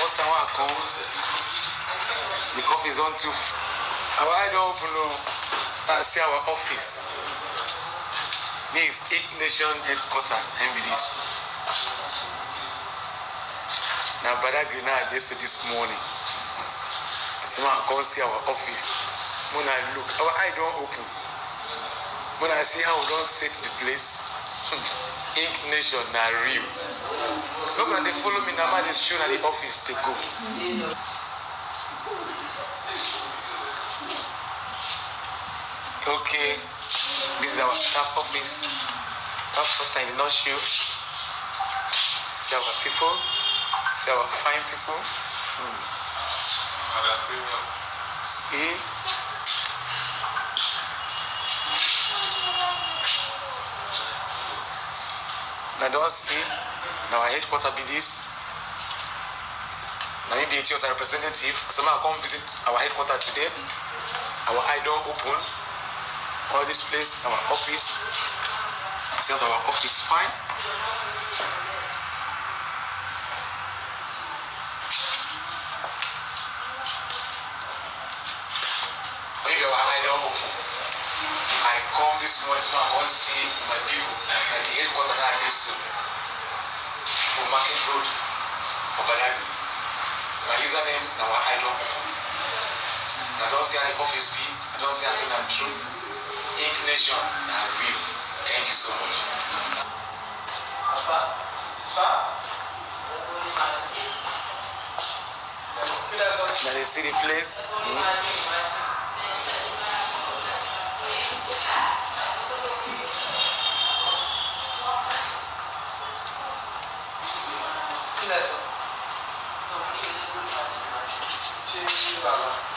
first time I come, the coffee is on too. Our eye don't open. I see our office. This is Inksnation headquarters. MBDs. Now, by that green eye, this morning. I see I come see our office. When I look, our eye don't open. When I see how we don't set the place, Inksnation now real. Look when they follow me now, man, they show at the office to go. Okay, this is our staff office. That's first time did not show. See our people, see our fine people. See. Now don't see. Now our headquarters be this. Now maybe it was a representative. Someone come visit our headquarters today. Our eye don't open. All this place, our office. Says our office fine. Maybe our eye don't open. I come this morning, so I want to see my people at the headquarters at this for Market Road for Badagry. My username, now I don't open. I don't see any office B, I don't see anything I'm true. Inksnation, now real. Thank you so much. Now they see the place. Inksnation.